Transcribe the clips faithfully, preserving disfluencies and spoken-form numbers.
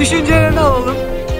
Düşüncelerini alalım.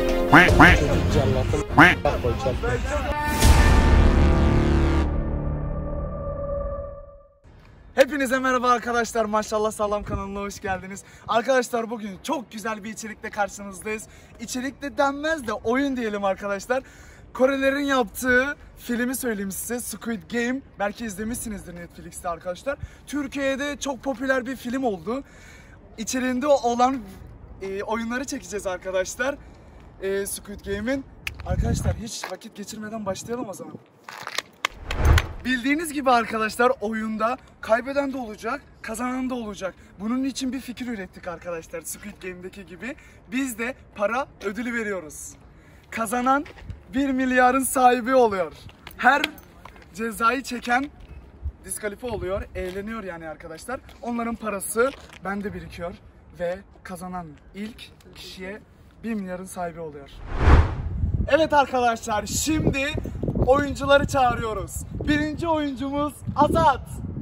Hepinize merhaba arkadaşlar. Maşallah Sağlam kanalına hoş geldiniz. Arkadaşlar bugün çok güzel bir içerikle karşınızdayız. İçerikte denmez de oyun diyelim arkadaşlar. Korelilerin yaptığı filmi söyleyeyim size, Squid Game. Belki izlemişsinizdir Netflix'te arkadaşlar. Türkiye'de çok popüler bir film oldu. İçeriğinde olan e, oyunları çekeceğiz arkadaşlar. E, Squid Game'in. Arkadaşlar hiç vakit geçirmeden başlayalım o zaman. Bildiğiniz gibi arkadaşlar oyunda kaybeden de olacak, kazanan da olacak. Bunun için bir fikir ürettik arkadaşlar, Squid Game'deki gibi. Biz de para ödülü veriyoruz. Kazanan bir milyarın sahibi oluyor. Her cezayı çeken diskalifiye oluyor, eğleniyor yani arkadaşlar. Onların parası bende birikiyor ve kazanan ilk kişiye bir milyarın sahibi oluyor. Evet arkadaşlar, şimdi oyuncuları çağırıyoruz. Birinci oyuncumuz Azat.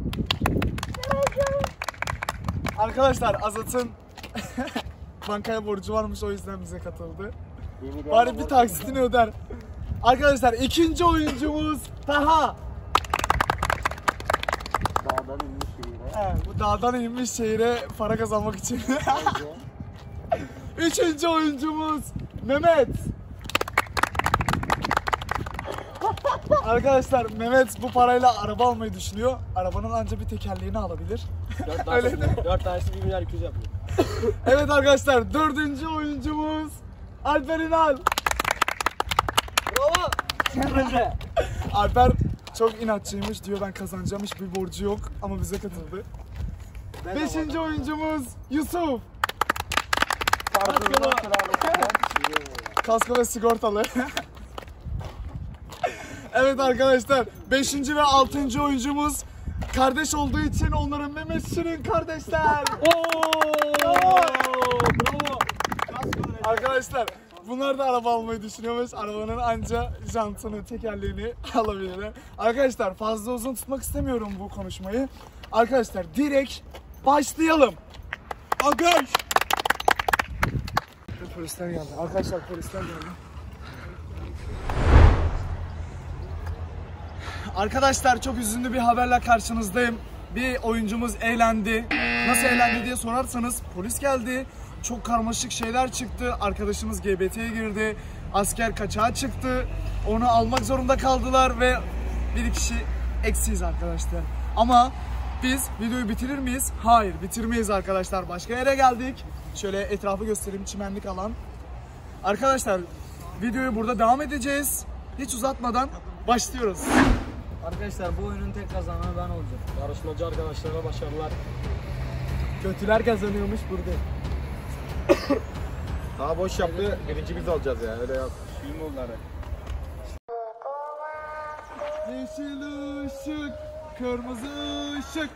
Arkadaşlar Azat'ın bankaya borcu varmış, o yüzden bize katıldı. Bari bir taksitini öder. Arkadaşlar ikinci oyuncumuz Taha. Dağdan inmiş şehire. Evet, bu dağdan inmiş şehire para kazanmak için. Üçüncü oyuncumuz Mehmet. Arkadaşlar Mehmet bu parayla araba almayı düşünüyor. Arabanın ancak bir tekerleğini alabilir. Öyle de. dört tanesi bir milyar iki yüz yapıyor. Evet arkadaşlar, dördüncü oyuncumuz Alper İnal. Bravo. Alper çok inatçıymış, diyor ben kazanacağım, hiçbir borcu yok ama bize katıldı. Ben Beşinci oyuncumuz Yusuf. Kaskolu. Kasko ve sigortalı. Evet arkadaşlar, beşinci ve altıncı oyuncumuz kardeş olduğu için onların Mehmet Şirin kardeşler. Bravo. Bravo. Arkadaşlar bunlar da araba almayı düşünüyormuş. Arabanın anca jantını, tekerleğini alabilirler. Arkadaşlar fazla uzun tutmak istemiyorum bu konuşmayı. Arkadaşlar direkt başlayalım. Arkadaş. Polisler geldi. Arkadaşlar polisler geldi. Arkadaşlar çok üzünlü bir haberle karşınızdayım. Bir oyuncumuz eğlendi. Nasıl eğlendi diye sorarsanız polis geldi. Çok karmaşık şeyler çıktı. Arkadaşımız G B T'ye girdi. Asker kaçağa çıktı. Onu almak zorunda kaldılar ve bir kişi eksiyiz arkadaşlar. Ama biz videoyu bitirir miyiz? Hayır, bitirmeyiz arkadaşlar. Başka yere geldik. Şöyle etrafı göstereyim, çimenlik alan. Arkadaşlar videoyu burada devam edeceğiz. Hiç uzatmadan başlıyoruz. Arkadaşlar bu oyunun tek kazananı ben olacağım. Yarışmacı arkadaşlarına başarılar. Kötüler kazanıyormuş burada. Daha boş yaptı, birinci biz alacağız ya, öyle yap. Film onları. Yeşil ışık, kırmızı ışık.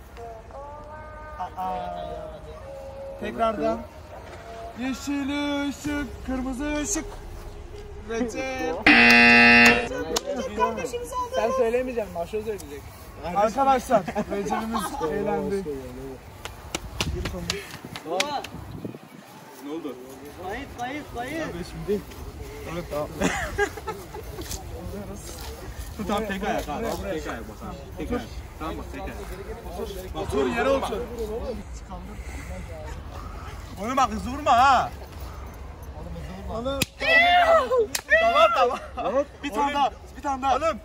Aa. Tekrardan. Yeşil ışık, kırmızı ışık. Recep. Sen söyleyemeyeceksin, Maşo söyleyecek. Arkadaşlar Recep'imiz eğlendi. Ne oldu? Kayıt, kayıt, kayıt. Abi şimdi. Evet tamam. Tamam tek ayak abi. Tek ayak bakalım. Tek ayak. Tamam bak tek ayak. Otur yere otur. Onu bak hızlı vurma ha. Oğlum. Tamam tamam. Bir tane daha. Bir tane daha. Oğlum.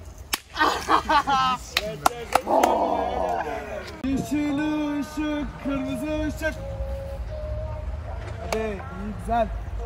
Yeşil ışık, kırmızı ışık. Hadi iyi güzel.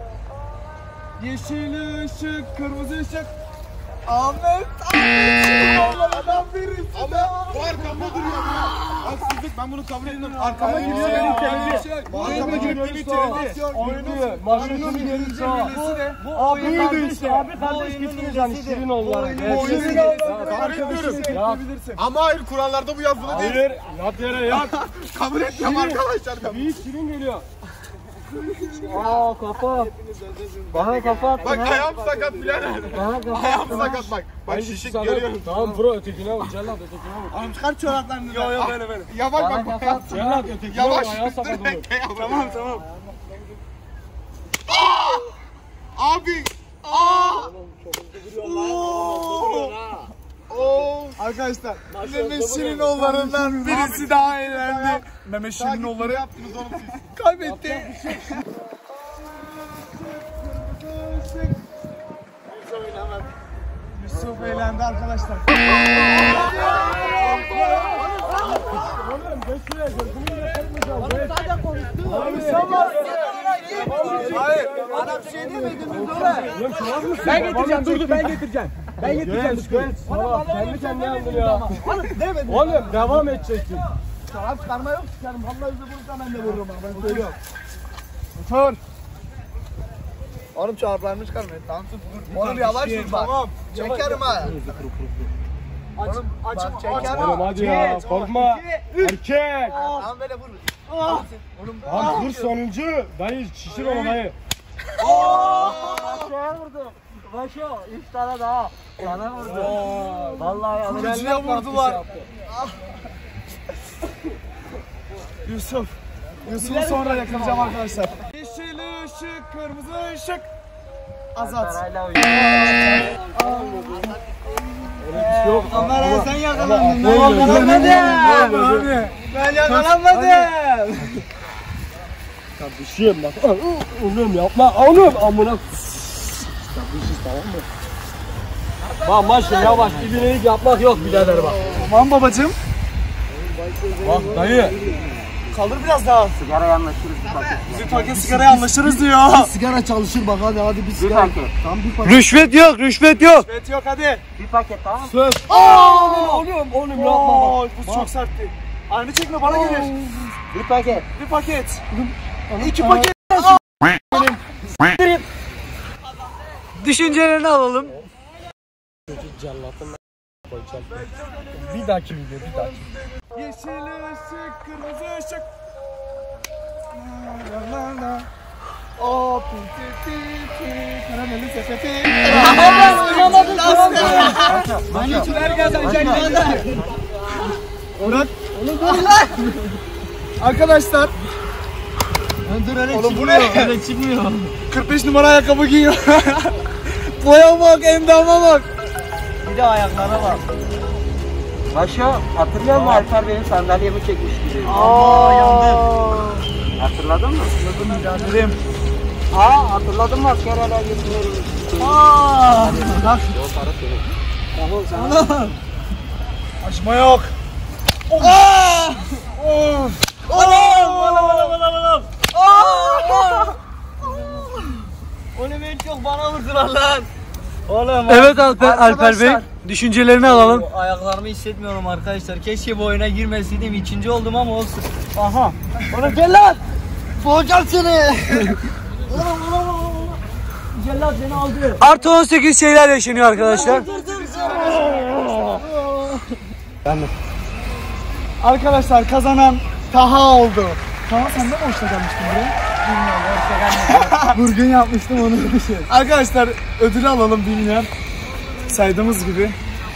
Yeşil ışık, kırmızı ışık. Ahmet, Ahmet. Allah'tan birisi. Ama bu arkamda duruyor ya. Haksızlık, ben bunu kabul etmem. Arkama giriyor beni iteldi. Arkama girip beni iteldi. Oyunu, Maşo'nun gelince bu oyunu işte. Abi kardeş gittiniz yani Şirin oldular. Bu oyunu kabul etmiyorum. Ama hayır, kurallarda bu yazılı değil. Hayır, yat yere yat. Kabul etmiyorum arkadaşlar. ben. Büyük Şirin geliyor. Aa kafa. Bana kafa attın. Bak ayağım sakat birader. Bana kafa Ayağım sakat bak. Bak şişik görüyorum. Tamam bro, ötekine vur. Cellat ötekine vur. Oğlum çıkar çoraplarını. Yo yo böyle böyle. Ya bak Bana bak kafa bak. at. Cellat ötekine vur. Yavaş. Ayağı sakat olur. Tamam tamam. Abi. Aa. Oo. Oo. Arkadaşlar Mehmet Şirinoğullarından birisi daha eğlendi. Mehmet Ne Şirinoğulları yaptınız oğlum siz? kaybetti. Yusuf eğlendi arkadaşlar. Ben getireceğim, dur dur ben getireceğim. Ben getireceğim. Kendi kendine yandın ya. Oğlum devam edeceksin. Şarap çıkarma yok çıkarım. Vallahi bizi vurursa ben de vururum ha. Ben söylüyorum. Otur. Oğlum çoraplarını çıkarmayın. Tamam tut dur. Oğlum yavaş dur bak. Tamam. Çekerim ha. Oğlum açma. Çekerim. Oğlum hadi ya korkma. Erkek. Tamam böyle vur. Oğlum. Lan dur sonuncu. Dayı şişir onu dayı. Şeye vurdum. Başo, üç tane daha. Sana vurdum. Vallahi Kurucuya vurdular. Yusuf. Yusuf'u sonra yakalayacağım arkadaşlar. Yeşil ışık, kırmızı ışık. Azat. parayla oynuyor. Yok. Kameraya sen yakalandın. Ben yakalanmadım. Ben yakalanmadım. Kardeşim bak. Oğlum yapma. Oğlum amına. Kardeşim tamam mı? Bak maşallah yavaş. İbinelik yapmak yok birader bak. Tamam babacığım. Bak dayı. Kaldır biraz daha. Sigara yanlaşırız bir paket. Bir paket sigaraya anlaşırız diyor. Sigara çalışır bak hadi hadi bir Bir sigara. paket. Tam bir paket. Rüşvet yok, rüşvet yok. Evet yok hadi. Bir paket tamam mı? Söz. Oğlum, oğlum yapma Oo, bak. bu çok sertti. Aynı çekme bana gelir. Bir paket. Bir paket. İki paket. Düşüncelerini alalım. Bir dahaki video, bir dahaki. Yeşil ışık, kırmızı ışık. La la la. O pi pi pi karameli sepeti. Oynamadım. Ben içiler geldi. Bırak. Arkadaşlar. Dur öyle Oğlum bu ne? Öyle çıkmıyor. kırk beş numara ayakkabı giyiyor. Boya bak, endama bak. Bir de ayaklara bak. Başo hatırlıyor musun Alper benim sandalyemi çekmişti. Aa yandı. Hatırladın mı? Yandım. Aa hatırladın mı askerlerle gitmiyorum. Aa. Bak. Açma yok. Aa! Of. Oğlum oğlum oğlum oğlum oğlum. Onu ben çok bana vurdular lan. Oğlum. Evet Alper, Alper Bey. Düşüncelerini alalım. Ayaklarımı hissetmiyorum arkadaşlar. Keşke bu oyuna girmeseydim. İkinci oldum ama olsun. Aha. Oğlum gel lan. Boğacağım seni. Oğlum oğlum oğlum. Cellat beni aldı. Artı on sekiz şeyler yaşanıyor arkadaşlar. Arkadaşlar kazanan Taha oldu. Taha sen de mi hoşça gelmiştin buraya? Bilmiyorum hoşça gelmedim. Vurgun yapmıştım onu bir şey. Arkadaşlar ödülü alalım bilmeyen. Saydığımız gibi.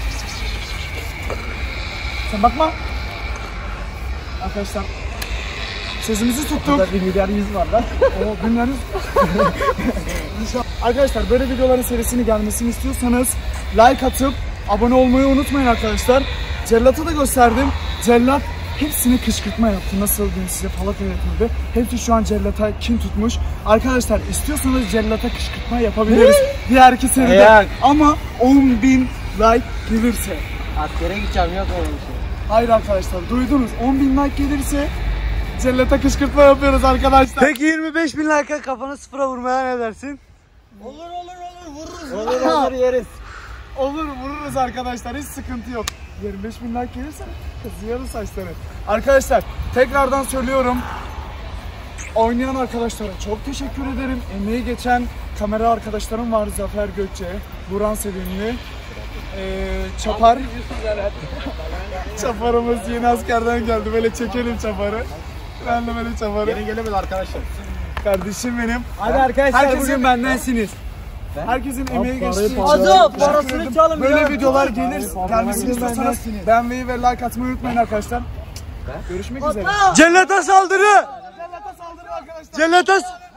Sen bakma. Arkadaşlar sözümüzü tuttuk. Bir milyar yüz var lan. O milyar yüz. Arkadaşlar böyle videoların serisini gelmesini istiyorsanız like atıp abone olmayı unutmayın arkadaşlar. Cellat'a da gösterdim. Cellat hepsini kışkırtma yaptı. Nasıl diyeyim size, falaka yapıldı. Hepsi şu an Cellat'a kin tutmuş. Arkadaşlar istiyorsanız Cellat'a kışkırtma yapabiliriz. Diğer iki seride. Eğer- Ama on bin like gelirse. Askere gideceğim yok öyle bir şey. Hayır arkadaşlar duydunuz. on bin like gelirse Cellat'a kışkırtma yapıyoruz arkadaşlar. Peki yirmi beş bin like'a kafanı sıfıra vurmaya ne dersin? Olur olur olur vururuz. Olur olur yeriz. Olur vururuz arkadaşlar, hiç sıkıntı yok. yirmi beş bin like gelirse kazıyarız saçları. Arkadaşlar tekrardan söylüyorum. Oynayan arkadaşlara çok teşekkür ederim. Emeği geçen kamera arkadaşlarım var. Zafer Gökçe, Buran Sevimli, ee, Çapar. Çaparımız yeni askerden geldi. Böyle çekelim Çapar'ı. Ben de böyle Çapar'ı. Yeni gelemedi arkadaşlar. Kardeşim benim. Hadi arkadaşlar Herkesin- bugün bendensiniz. Herkesin emeği geçtiği için Azap, teşekkür parasını ederim. çalın Böyle ya. videolar gelir. Gelmesini istiyorsanız beğenmeyi ve like atmayı unutmayın arkadaşlar. Görüşmek üzere. Cellata saldırı! Cellat'a saldırın arkadaşlar. Cellata